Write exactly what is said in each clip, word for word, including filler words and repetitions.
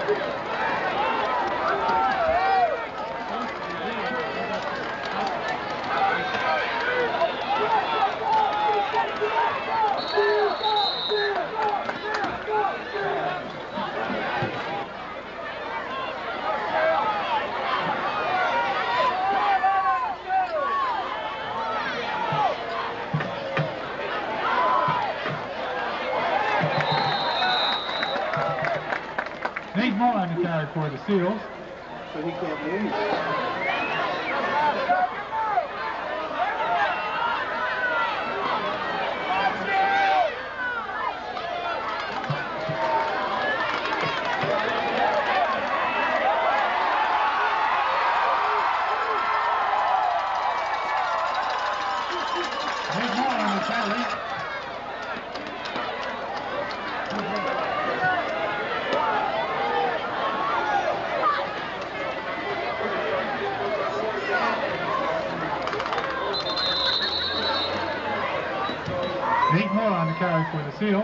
More on the carry for the Seals. So he can't move. There's more on the carry. Eight more on the carry for the Seal.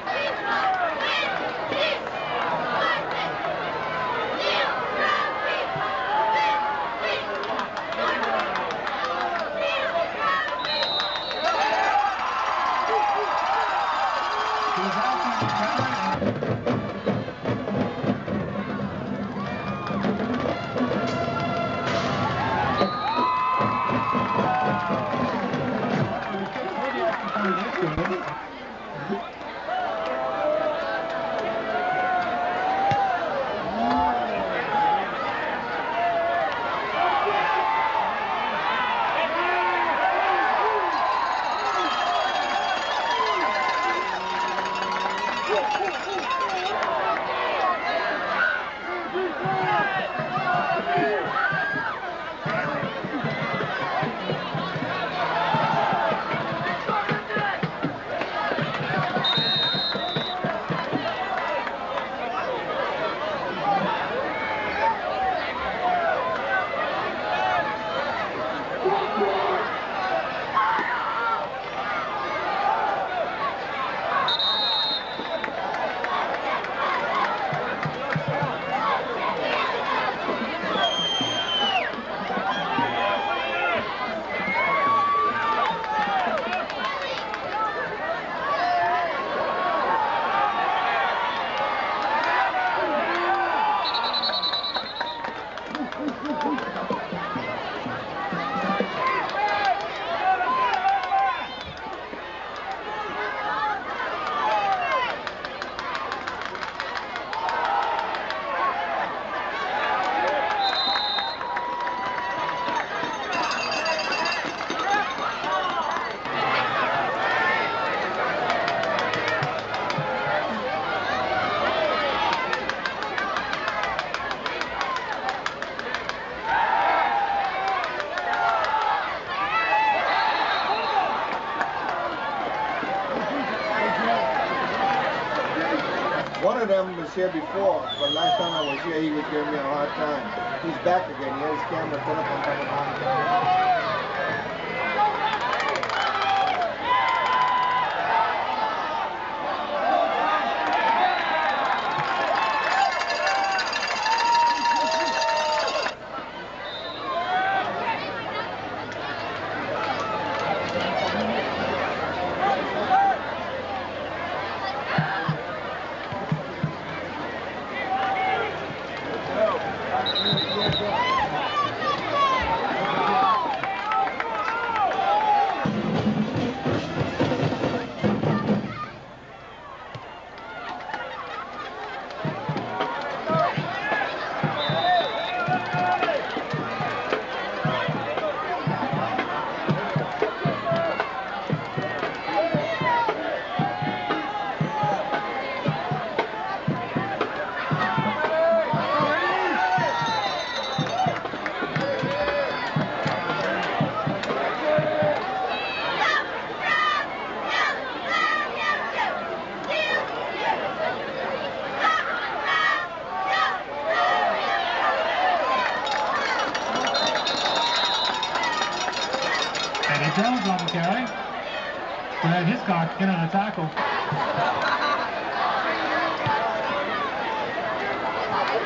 One of them was here before, but last time I was here, he was giving me a hard time. He's back again. He had his camera put up on top of mine. Jones on the carry. Brad Hiscock in on a tackle.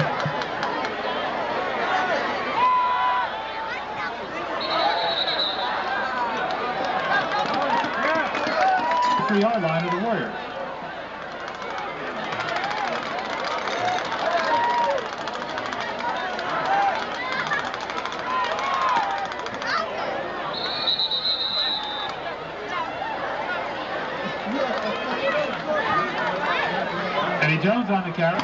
thirty-yard line of the Warriors. Eddie Jones on the carry.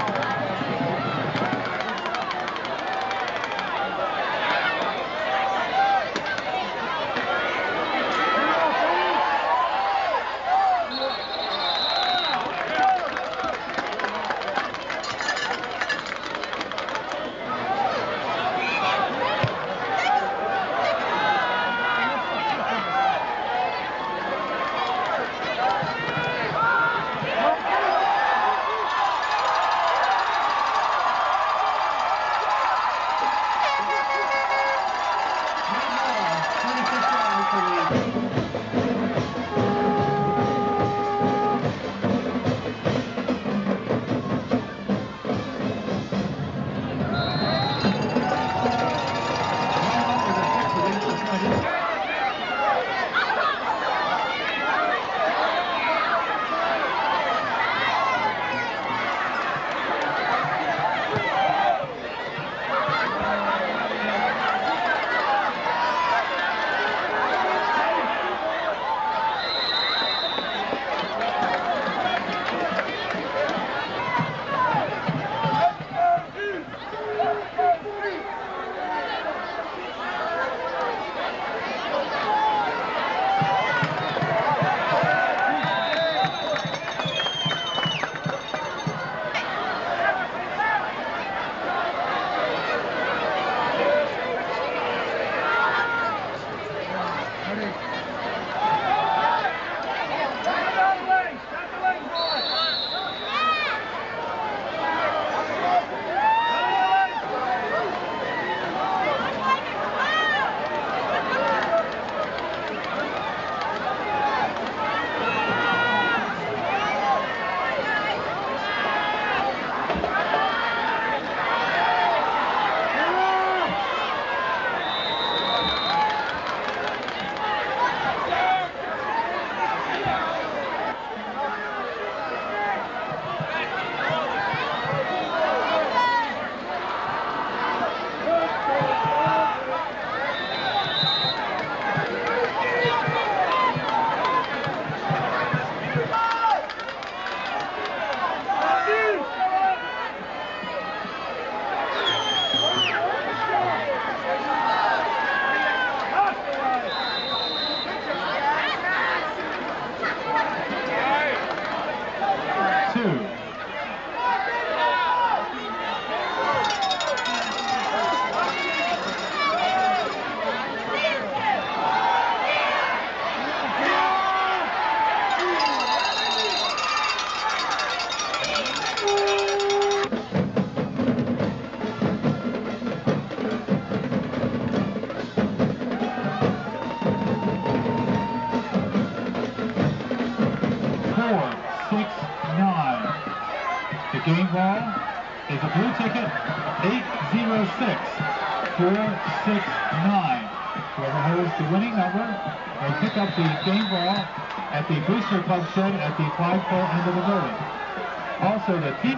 Game ball is a blue ticket, eight zero six four six nine. Whoever holds the winning number will pick up the game ball at the Booster Club shed at the flagpole end of the building. Also, the team...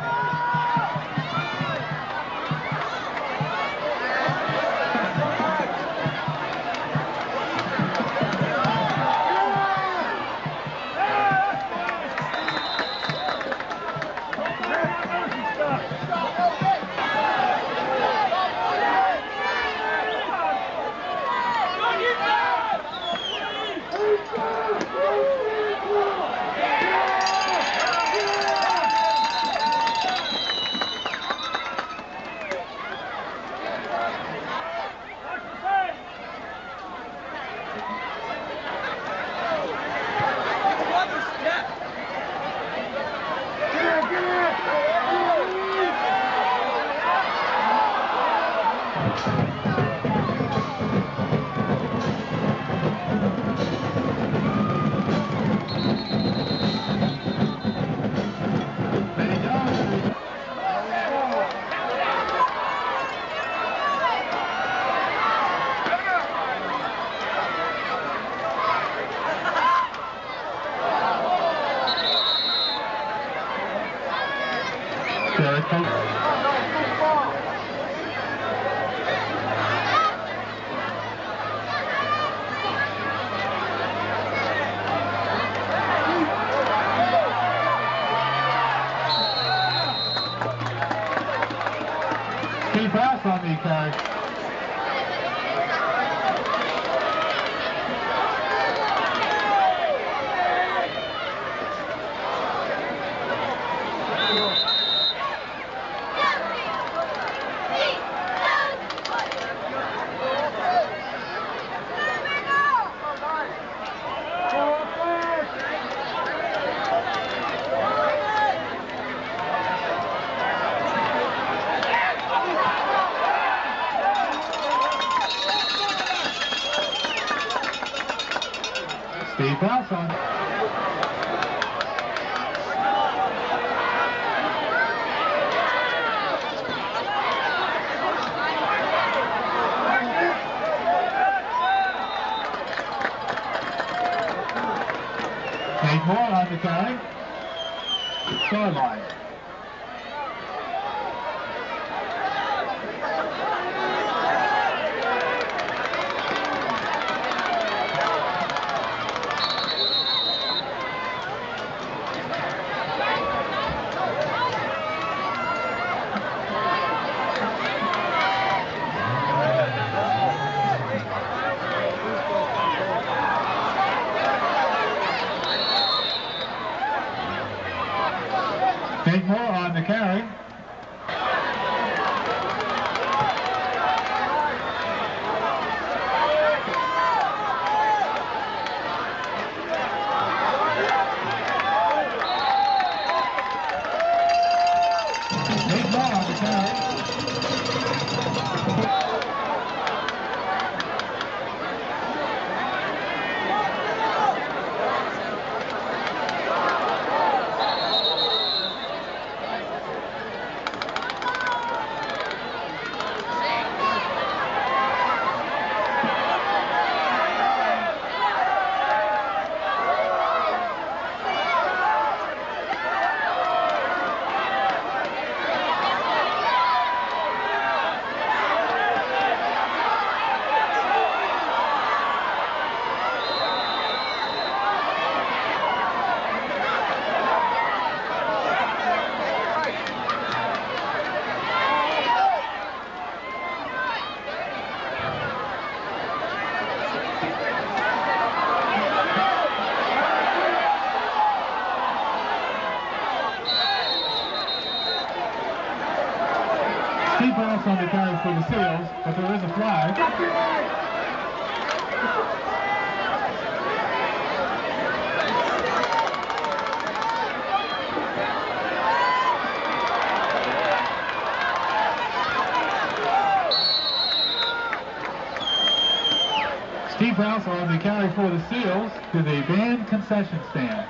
Steve House on the carry. Steve House on. Nate Moore on the carry. Sideline. Nate Moore on the carry. Nate Moore on the carry. Steve House on the carry for the Seals, but there is a flag. Steve House on the carry for the Seals to the band concession stand.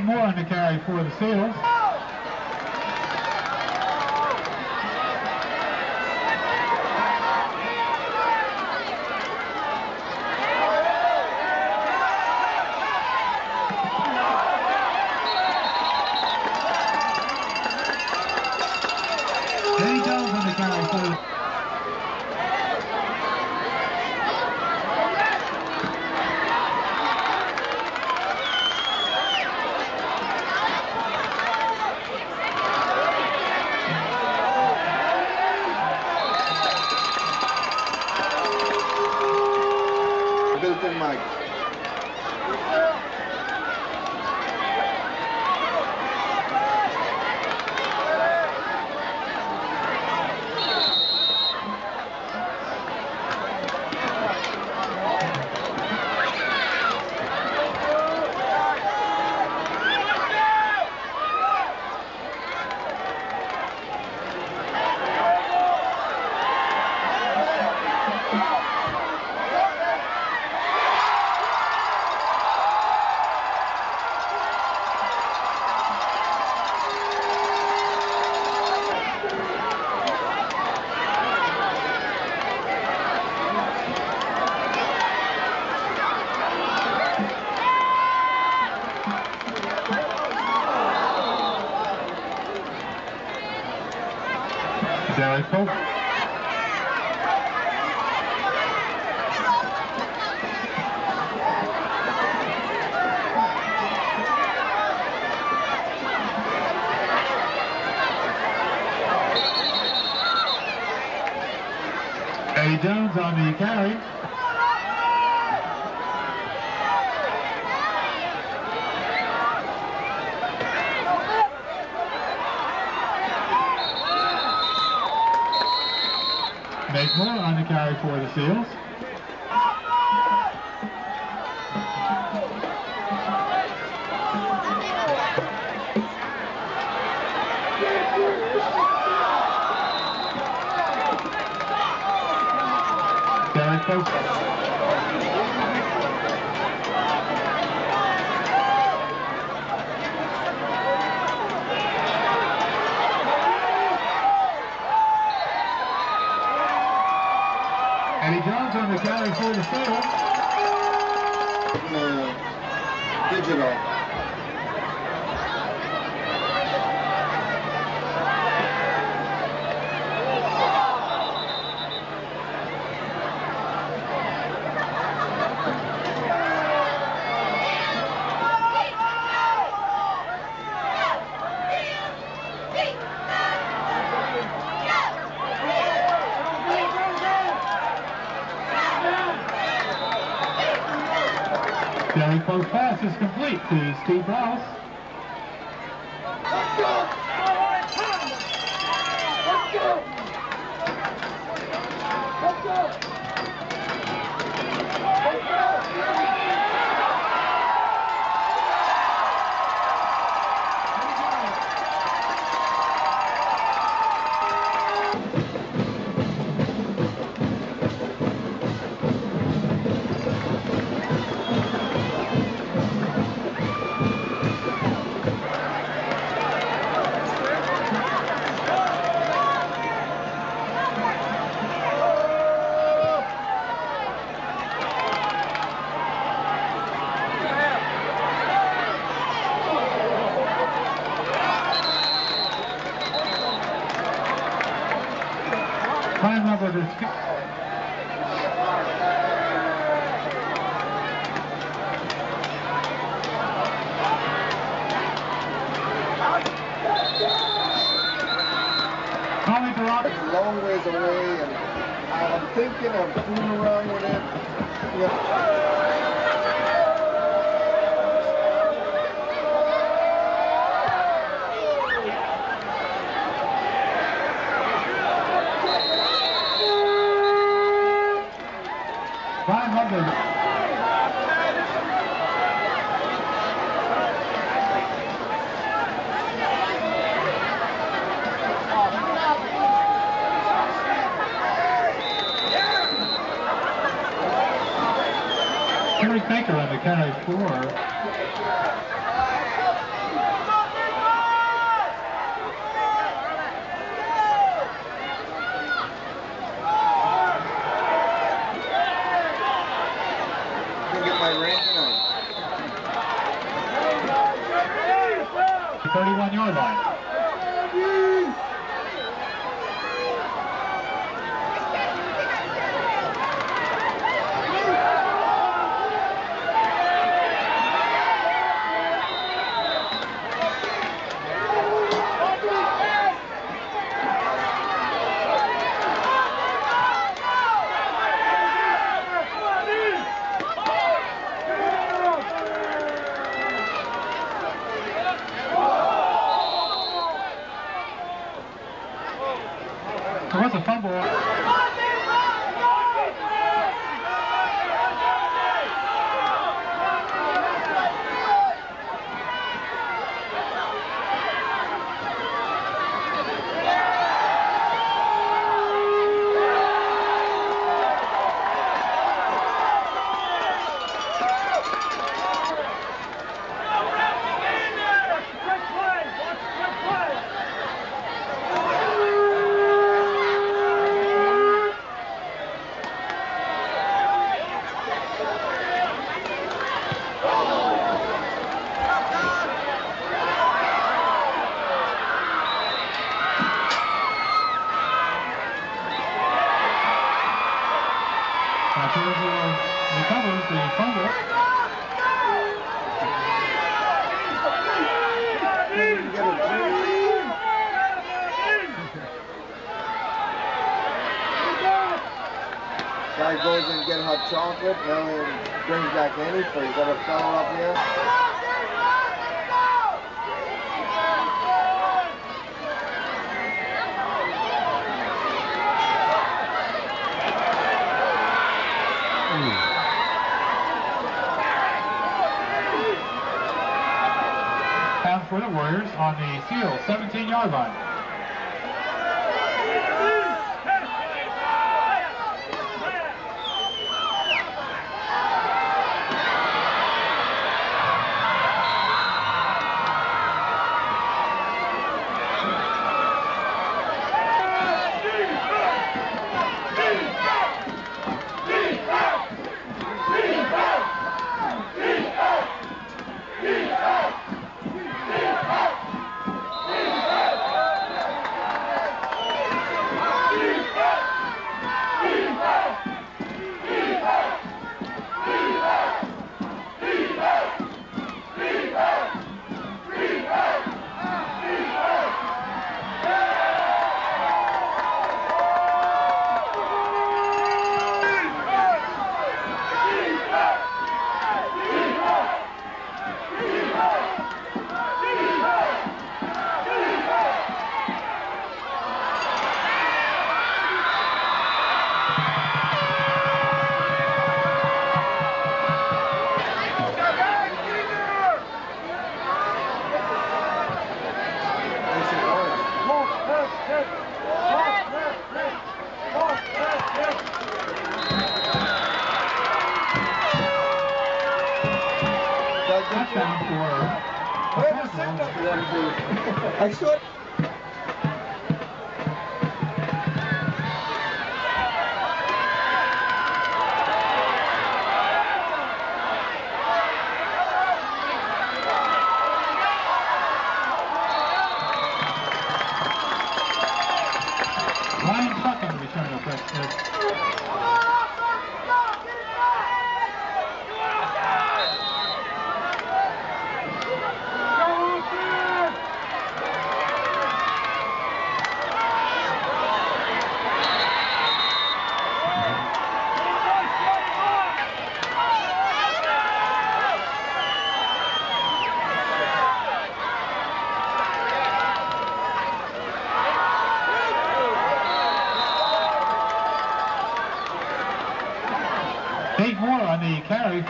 more on the carry for the Seals. Danny Jones on the carry for the built-in mic. Derek Pope. Eddie Jones on the carry. Make more on the carry for the Seals. Derek Pope. Eddie Jones on the carry for the Seals. Uh, digital. Derek Pope's pass is complete to Steve Rouse. Let's go! Let's go! Let's go! Let's go! Time number to Tommy Durant. It's a long ways away, and I'm thinking of fooling around with it. Yeah. five hundred. Terry Baker on the carry four. thirty-one yard line. There was a fumble. Montoursville recovers the fumble. Guy goes and get hot chocolate, now and brings back any for you got a fellow up here. Down for the Warriors on the Seal seventeen yard line. Touchdown for I saw it. Ryan Tuckin returning the first pitch. Eight more on the carry.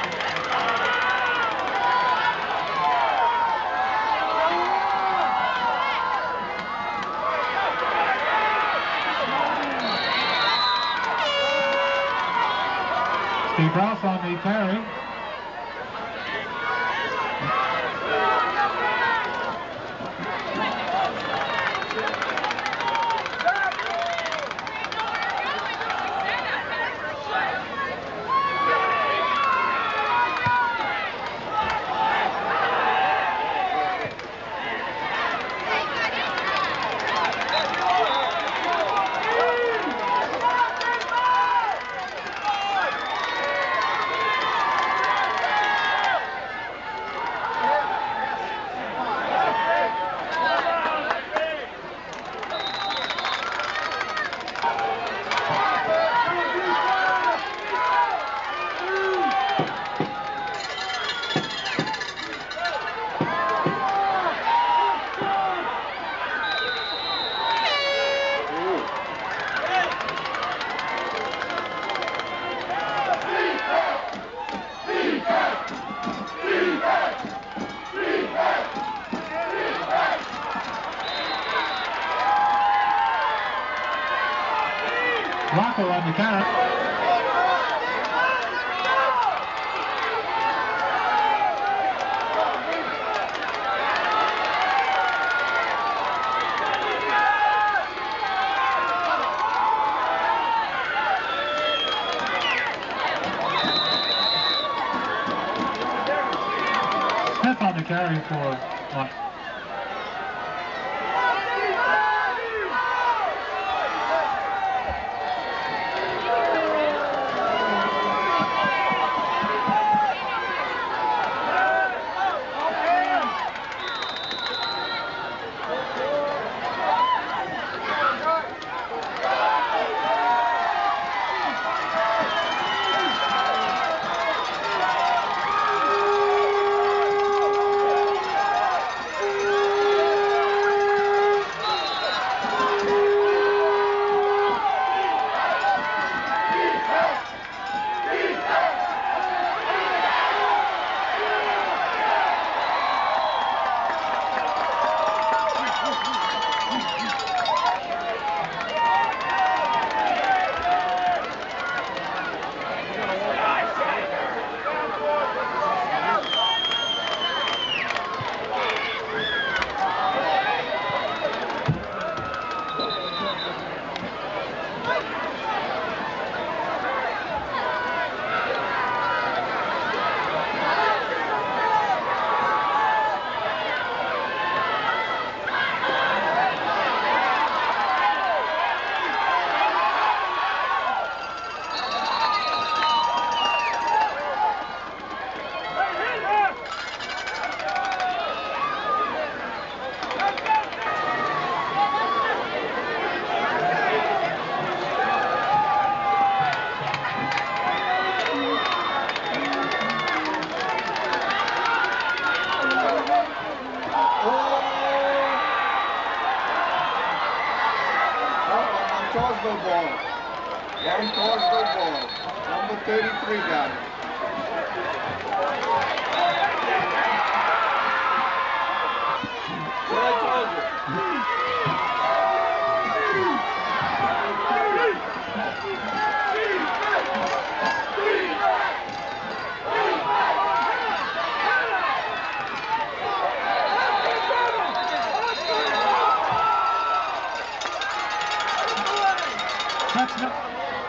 Steve Rouse on the carry. Rocco on the carry. Smith on the carry for one. Montoursville ball. Montoursville ball. Number thirty-three got it. What I told you. That's no.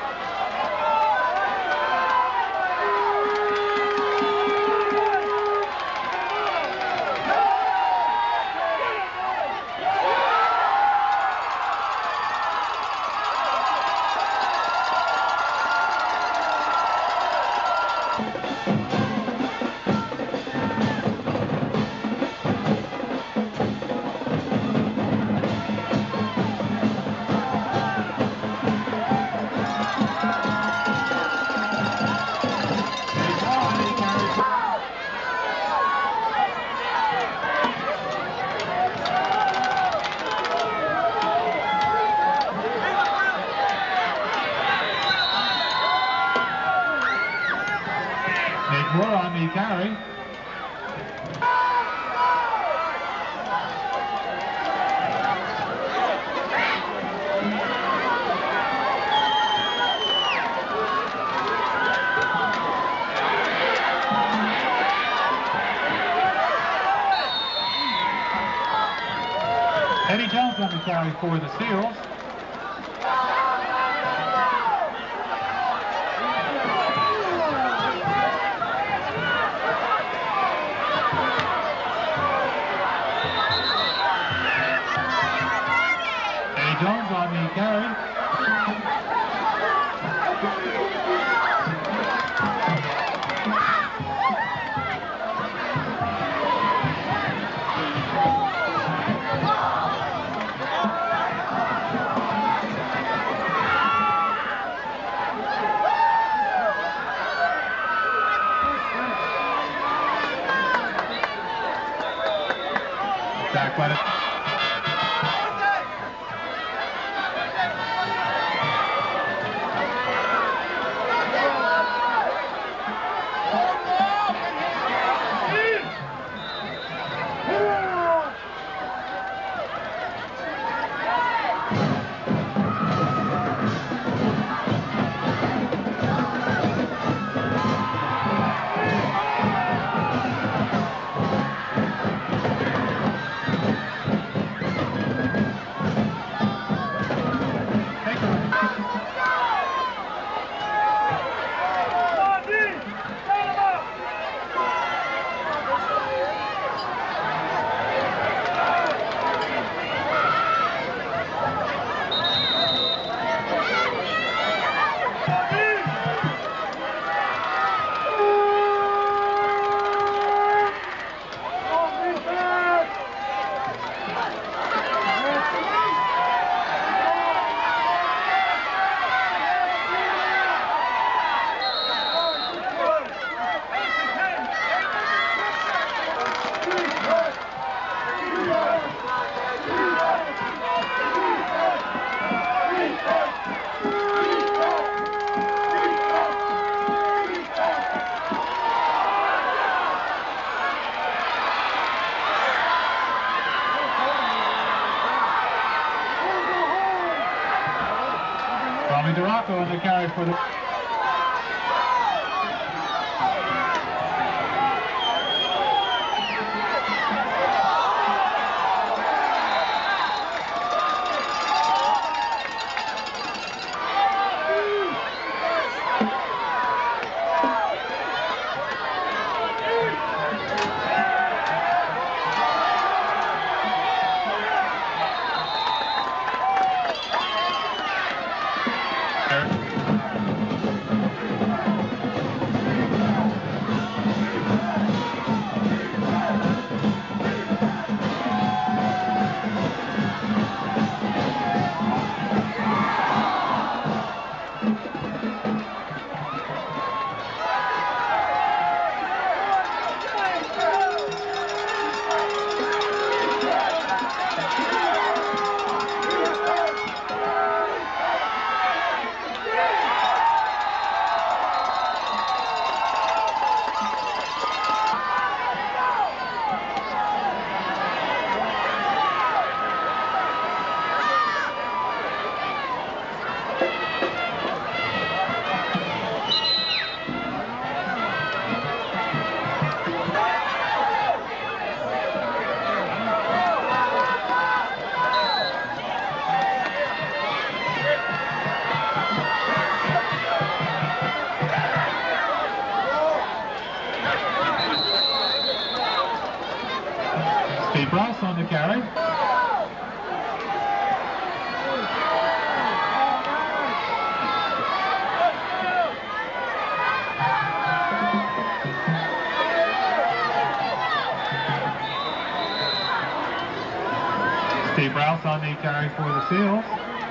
Moore on the carry. Eddie Jones on the carry for the Seals. Jones on the carry. Back by the Tommy DeRocco on the carry for the... Steve Rouse on the carry. Steve Rouse on the carry for the Seals.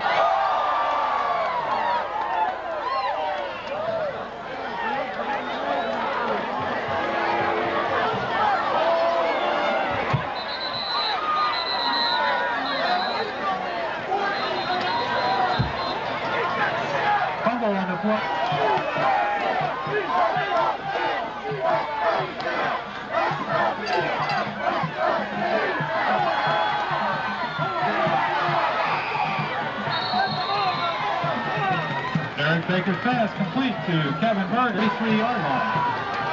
Fumble on the play. Eric Baker's pass complete to Kevin Berg, eighty-three yard line.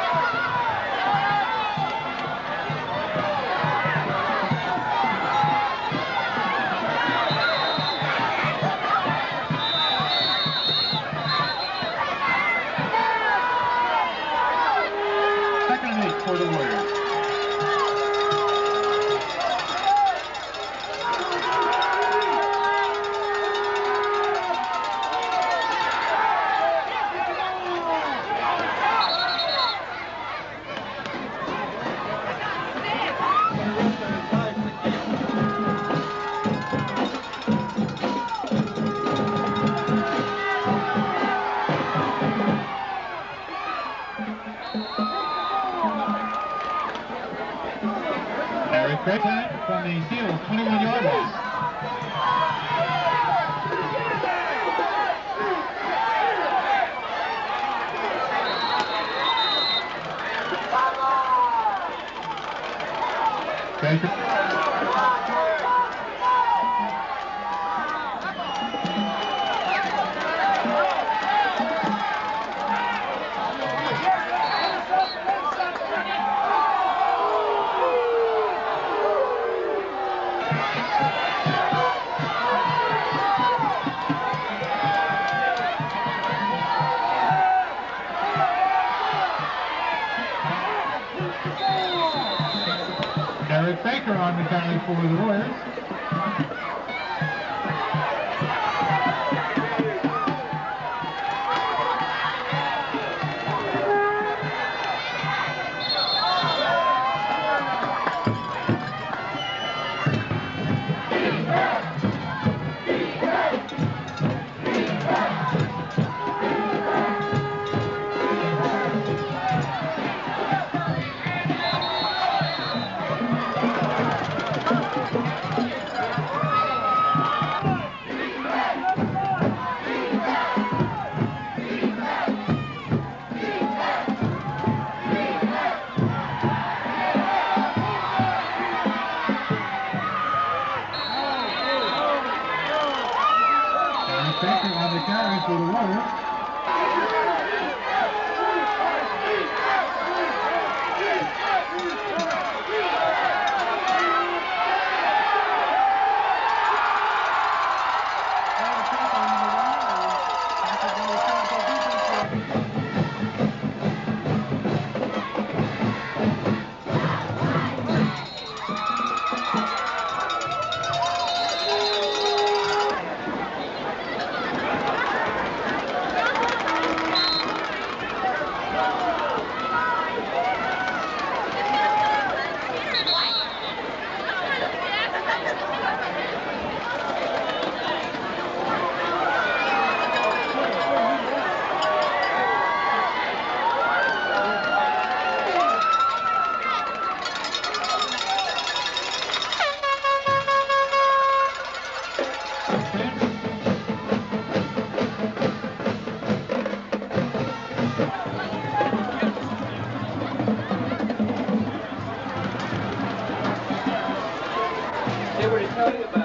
Second and eight for the Warriors. Eric Baker from the Seals, twenty-one yard line. Baker. Eric Baker on the carry for the Warriors. Baker on the carry for the Wolves. They were to tell you about